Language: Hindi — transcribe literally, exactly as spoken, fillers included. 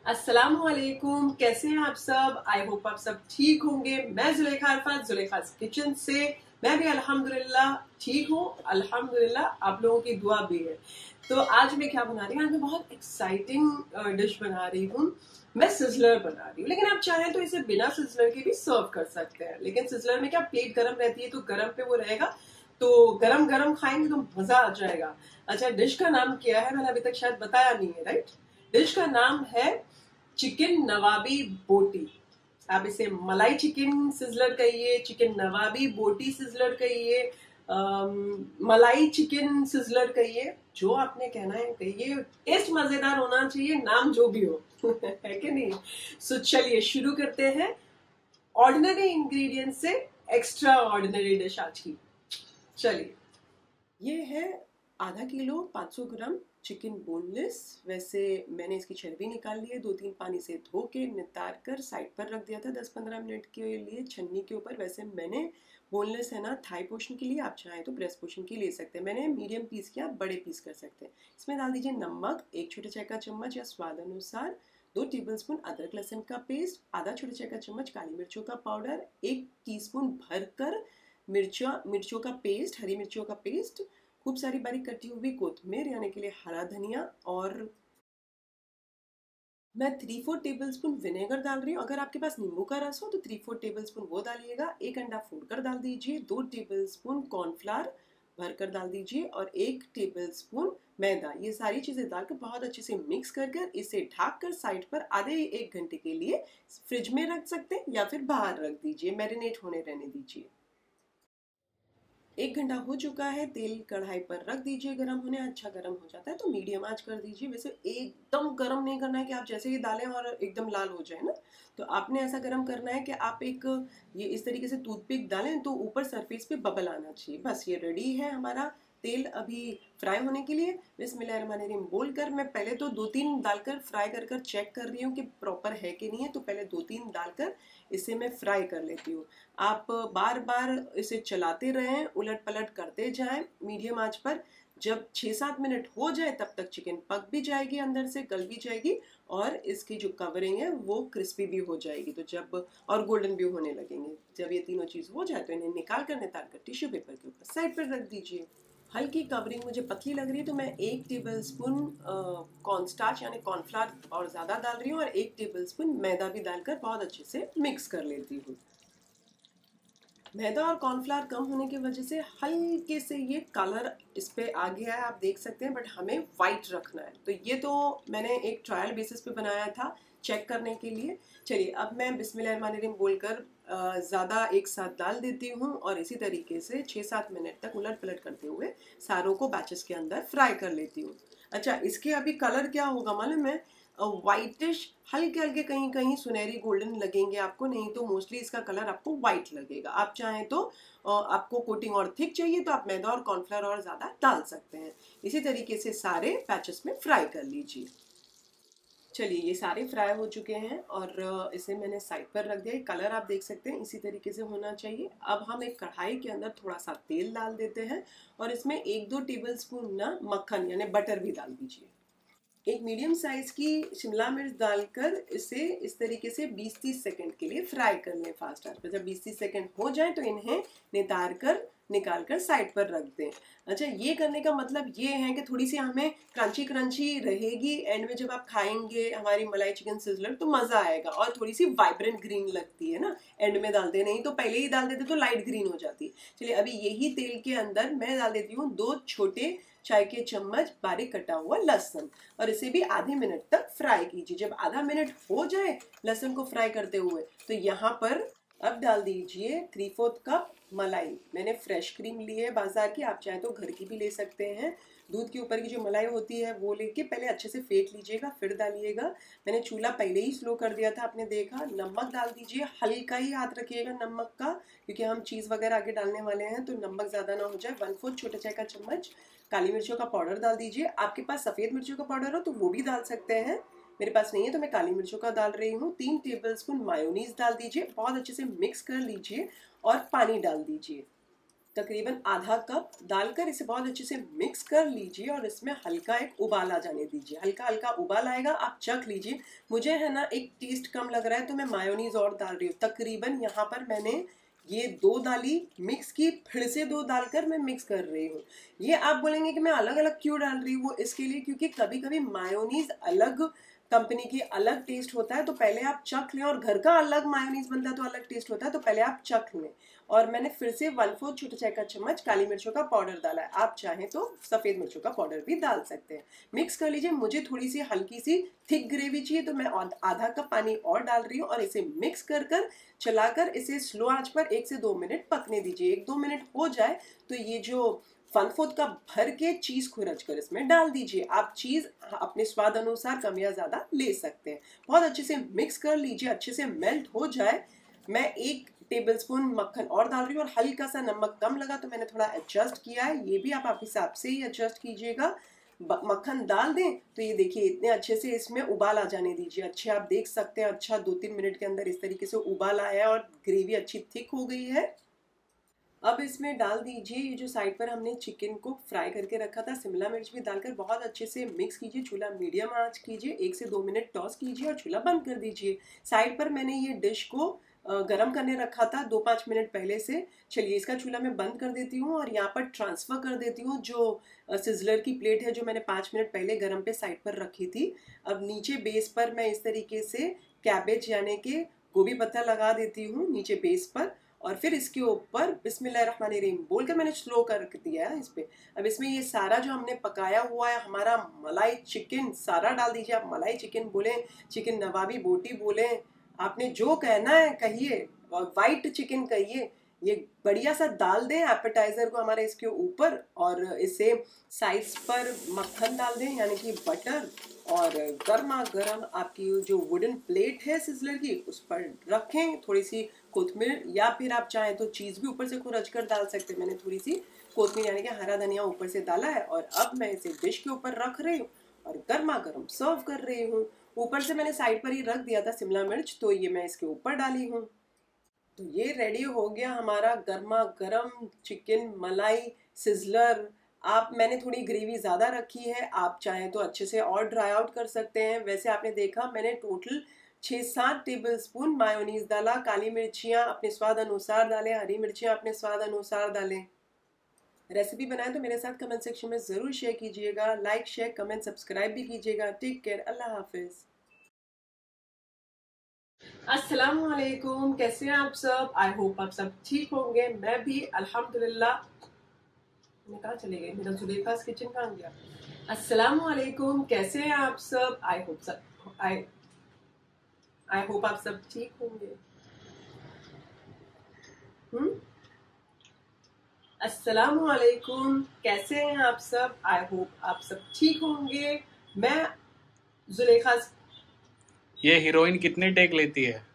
अस्सलामुअलैकुम, कैसे हैं आप सब। आई होप आप सब ठीक होंगे। मैं जुलेखा अरफात, जुलेखास किचन से। मैं भी अल्हम्दुलिल्लाह ठीक हूँ। अल्हम्दुलिल्लाह आप लोगों की दुआ भी है। तो आज मैं क्या बना रही हूँ, आज मैं बहुत एक्साइटिंग डिश बना रही हूँ। मैं सिजलर बना रही हूँ, लेकिन आप चाहें तो इसे बिना सिजलर के भी सर्व कर सकते हैं। लेकिन सिजलर में क्या, प्लेट गर्म रहती है तो गर्म पे वो रहेगा, तो गरम गरम खाएंगे तो मजा आ जाएगा। अच्छा, डिश का नाम क्या है मैंने अभी तक शायद बताया नहीं है, राइट। डिश का नाम है चिकन नवाबी बोटी। आप इसे मलाई चिकन सिजलर कहिए, चिकन नवाबी बोटी सिजलर कहिए, मलाई चिकन सिजलर कहिए, जो आपने कहना है कहिए। टेस्ट मजेदार होना चाहिए, नाम जो भी हो है कि नहीं। सो चलिए शुरू करते हैं ऑर्डिनरी इंग्रेडिएंट से एक्स्ट्रा ऑर्डिनरी डिश आज की। चलिए, ये है आधा किलो पाँच सौ ग्राम चिकन बोनलेस। वैसे मैंने इसकी चर्बी निकाल ली है, दो तीन पानी से धो के नितार कर साइड पर रख दिया था दस पंद्रह मिनट के लिए छन्नी के ऊपर। वैसे मैंने बोनलेस है ना थाई पोर्शन के लिए, आप चाहें तो ब्रेस्ट पोर्शन की ले सकते हैं। मैंने मीडियम पीस किया, आप बड़े पीस कर सकते हैं। इसमें डाल दीजिए नमक एक छोटे चाय का चम्मच या स्वाद अनुसार, दो टेबलस्पून अदरक लहसुन का पेस्ट, आधा छोटे चाय का चम्मच काली मिर्चों का पाउडर, एक टीस्पून भरकर मिर्चा मिर्चों का पेस्ट, हरी मिर्चों का पेस्ट, खूब सारी बारीक कटी हुई कोथिंबीर यानी के लिए हरा धनिया, और मैं three four tablespoon vinegar डाल रही हूँ। अगर आपके पास नींबू का रस हो तो थ्री फोर टेबल स्पून वो डालिएगा। एक अंडा फोड़ कर डाल दीजिए, दो टेबल स्पून कॉर्नफ्लावर भरकर डाल दीजिए और एक टेबल स्पून मैदा। ये सारी चीज़ें डालकर बहुत अच्छे से मिक्स कर कर इसे ढक कर साइड पर आधे एक घंटे के लिए फ्रिज में रख सकते हैं या फिर बाहर रख दीजिए, मैरिनेट होने रहने दीजिए। एक घंटा हो चुका है, तेल कढ़ाई पर रख दीजिए गर्म होने। अच्छा गर्म हो जाता है तो मीडियम आंच कर दीजिए। वैसे एकदम गर्म नहीं करना है कि आप जैसे ही डालें और एकदम लाल हो जाए ना, तो आपने ऐसा गर्म करना है कि आप एक ये इस तरीके से टूथपिक डालें तो ऊपर सरफेस पे बबल आना चाहिए। बस ये रेडी है हमारा तेल अभी फ्राई होने के लिए। बिस्मिल्लाहिर्रहमानिर्रहीम बोलकर मैं पहले तो दो तीन डालकर फ्राई कर कर चेक कर रही हूँ कि प्रॉपर है कि नहीं है, तो पहले दो तीन डालकर इसे मैं फ्राई कर लेती हूँ। आप बार बार इसे चलाते रहें, उलट पलट करते जाएं मीडियम आंच पर। जब छः सात मिनट हो जाए तब तक चिकन पक भी जाएगी, अंदर से गल भी जाएगी और इसकी जो कवरिंग है वो क्रिस्पी भी हो जाएगी। तो जब और गोल्डन भी होने लगेंगे, जब ये तीनों चीज़ हो जाए तो इन्हें निकाल कर नितार कर टिश्यू पेपर के ऊपर साइड पर रख दीजिए। हल्की कवरिंग मुझे पतली लग रही है तो मैं एक टेबल स्पून कॉर्नस्टार्च यानी कॉर्नफ्लावर और ज़्यादा डाल रही हूँ और एक टेबल स्पून मैदा भी डालकर बहुत अच्छे से मिक्स कर लेती हूँ। मैदा और कॉर्नफ्लावर कम होने की वजह से हल्के से ये कलर इस पे आ गया है, आप देख सकते हैं, बट हमें वाइट रखना है। तो ये तो मैंने एक ट्रायल बेसिस पे बनाया था चेक करने के लिए। चलिए अब मैं बिस्मिल्लाहिर्रहमानिर्रहीम बोलकर ज़्यादा एक साथ डाल देती हूँ और इसी तरीके से छः सात मिनट तक उलट पलट करते हुए सारों को बैचेस के अंदर फ्राई कर लेती हूँ। अच्छा, इसके अभी कलर क्या होगा मालूम है, वाइटिश, हल्के हल्के कहीं कहीं सुनहरी गोल्डन लगेंगे आपको, नहीं तो मोस्टली इसका कलर आपको वाइट लगेगा। आप चाहें तो आपको कोटिंग और थिक चाहिए तो आप मैदा और कॉर्नफ्लावर और ज़्यादा डाल सकते हैं। इसी तरीके से सारे पैचेस में फ्राई कर लीजिए। चलिए ये सारे फ्राई हो चुके हैं और इसे मैंने साइड पर रख दिया। कलर आप देख सकते हैं इसी तरीके से होना चाहिए। अब हम एक कढ़ाई के अंदर थोड़ा सा तेल डाल देते हैं और इसमें एक दो टेबल स्पून ना मक्खन यानी बटर भी डाल दीजिए। एक मीडियम साइज की शिमला मिर्च डालकर इसे इस तरीके से बीस तीस सेकंड के लिए फ्राई कर लें फास्ट आंच पर। जब बीस तीस सेकंड हो जाए तो इन्हें नितार कर निकाल कर साइड पर रख दें। अच्छा, ये करने का मतलब ये है कि थोड़ी सी हमें क्रंची क्रंची रहेगी, एंड में जब आप खाएंगे हमारी मलाई चिकन सिजलर तो मज़ा आएगा और थोड़ी सी वाइब्रेंट ग्रीन लगती है ना एंड में डालते, नहीं तो पहले ही डाल देते तो लाइट ग्रीन हो जाती। चलिए अभी यही तेल के अंदर मैं डाल देती हूँ दो छोटे चाय के चम्मच बारीक कटा हुआ लहसुन और इसे भी आधे मिनट तक फ्राई कीजिए। जब आधा मिनट हो जाए लहसुन को फ्राई करते हुए तो यहाँ पर अब डाल दीजिए थ्री फोर्थ कप मलाई। मैंने फ्रेश क्रीम ली है बाजार की, आप चाहे तो घर की भी ले सकते हैं। दूध के ऊपर की जो मलाई होती है वो लेके पहले अच्छे से फेंट लीजिएगा फिर डालिएगा। मैंने चूल्हा पहले ही स्लो कर दिया था, आपने देखा। नमक डाल दीजिए, हल्का ही हाथ रखिएगा नमक का क्योंकि हम चीज़ वगैरह आगे डालने वाले हैं तो नमक ज़्यादा ना हो जाए। वन फोर्थ छोटा चाय का चम्मच काली मिर्चों का पाउडर डाल दीजिए। आपके पास सफ़ेद मिर्चों का पाउडर हो तो वो भी डाल सकते हैं, मेरे पास नहीं है तो मैं काली मिर्चों का डाल रही हूँ। तीन टेबलस्पून मायोनीज डाल दीजिए, बहुत अच्छे से मिक्स कर लीजिए और पानी डाल दीजिए। तकरीबन आधा कप डालकर इसे बहुत अच्छे से मिक्स कर लीजिए और इसमें हल्का एक उबाल आ जाने दीजिए। हल्का हल्का उबाल आएगा, आप चख लीजिए। मुझे है ना एक टेस्ट कम लग रहा है तो मैं मायोनीज और डाल रही हूँ। तकरीबन यहाँ पर मैंने ये दो डाली मिक्स की, फिर से दो डालकर मैं मिक्स कर रही हूँ। ये आप बोलेंगे कि मैं अलग अलग क्यों डाल रही हूँ, वो इसके लिए क्योंकि कभी कभी मायोनीज अलग कंपनी की अलग टेस्ट होता है, तो पहले आप चख लें, और घर का अलग मायोनीज बनता है तो अलग टेस्ट होता है, तो पहले आप चख लें। और मैंने फिर से वन फोर्थ छोटा चाय का चम्मच काली मिर्चों का पाउडर डाला है। आप चाहें तो सफेद मिर्चों का पाउडर भी डाल सकते हैं। मिक्स कर लीजिए। मुझे थोड़ी सी हल्की सी थिक ग्रेवी चाहिए तो मैं आधा कप पानी और डाल रही हूँ और इसे मिक्स कर कर चलाकर इसे स्लो आंच पर एक से दो मिनट पकने दीजिए। एक दो मिनट हो जाए तो ये जो वन फोर्थ कप भर के चीज खुरच कर इसमें डाल दीजिए। आप चीज अपने स्वाद अनुसार कम या ज्यादा ले सकते हैं। बहुत अच्छे से मिक्स कर लीजिए, अच्छे से मेल्ट हो जाए। मैं एक टेबलस्पून मक्खन और डाल रही हूँ और हल्का सा नमक कम लगा तो मैंने थोड़ा एडजस्ट किया है। ये भी आप आप हिसाब से ही एडजस्ट कीजिएगा। मक्खन डाल दें तो ये देखिए इतने अच्छे से इसमें उबाल आ जाने दीजिए। अच्छे आप देख सकते हैं, अच्छा दो तीन मिनट के अंदर इस तरीके से उबाल आया है और ग्रेवी अच्छी थिक हो गई है। अब इसमें डाल दीजिए ये जो साइड पर हमने चिकन को फ्राई करके रखा था। शिमला मिर्च भी डालकर बहुत अच्छे से मिक्स कीजिए। चूल्हा मीडियम आंच कीजिए, एक से दो मिनट टॉस कीजिए और चूल्हा बंद कर दीजिए। साइड पर मैंने ये डिश को गरम करने रखा था दो पाँच मिनट पहले से। चलिए इसका चूल्हा मैं बंद कर देती हूँ और यहाँ पर ट्रांसफ़र कर देती हूँ जो सिजलर की प्लेट है जो मैंने पाँच मिनट पहले गरम पे साइड पर रखी थी। अब नीचे बेस पर मैं इस तरीके से कैबेज यानी कि गोभी पत्ता लगा देती हूँ नीचे बेस पर, और फिर इसके ऊपर बिस्मिल्लाहिर्रहमानिर्रहीम बोलकर मैंने स्लो कर दिया है इस पे। अब इसमें ये सारा जो हमने पकाया हुआ है हमारा मलाई चिकन सारा डाल दीजिए। आप मलाई चिकन बोलें, चिकन नवाबी बोटी बोलें, आपने जो कहना है कहिए, और वाइट चिकन कहिए। ये बढ़िया सा डाल दें एपेटाइजर को हमारे इसके ऊपर, और इसे साइड्स पर मक्खन डाल दें यानी कि बटर, और गर्मा गर्म आपकी जो वुडन प्लेट है सिजलर की उस पर रखें। थोड़ी सी कोथमीर या फिर आप चाहें तो चीज़ भी ऊपर से खुरच कर डाल सकते हैं। मैंने थोड़ी सी कोथमीर यानी कि हरा धनिया ऊपर से डाला है और अब मैं इसे डिश के ऊपर रख रही हूँ और गर्मा गर्म सर्व कर रही हूँ। ऊपर से मैंने साइड पर ही रख दिया था शिमला मिर्च, तो ये मैं इसके ऊपर डाली हूँ। तो ये रेडी हो गया हमारा गर्मा गर्म चिकन मलाई सिजलर। आप मैंने थोड़ी ग्रेवी ज़्यादा रखी है, आप चाहें तो अच्छे से और ड्राई आउट कर सकते हैं। वैसे आपने देखा मैंने टोटल छः सात टेबल स्पून मायोनीज डाला। काली मिर्चियाँ अपने स्वाद अनुसार डालें, हरी मिर्चियाँ अपने स्वाद अनुसार डालें। रेसिपी बनाएं तो मेरे साथ कमेंट सेक्शन में ज़रूर शेयर कीजिएगा। लाइक शेयर कमेंट सब्सक्राइब भी कीजिएगा। टेक केयर, अल्लाह हाफिज़। अस्सलाम वालेकुम, कैसे हैं आप सब? आई होप आप सब ठीक होंगे। मैं भी अल्हम्दुलिल्लाह। मैं कहाँ चले गए? मेरा जुलेखास किचन कहाँ गया? अस्सलाम वालेकुम, कैसे हैं आप सब? आई होप सब आई आई होप आप सब ठीक होंगे। हम्म अस्सलाम वालेकुम, कैसे हैं आप सब? आई होप आप सब ठीक होंगे। मैं जुलेखा। ये हीरोइन कितने टेक लेती है?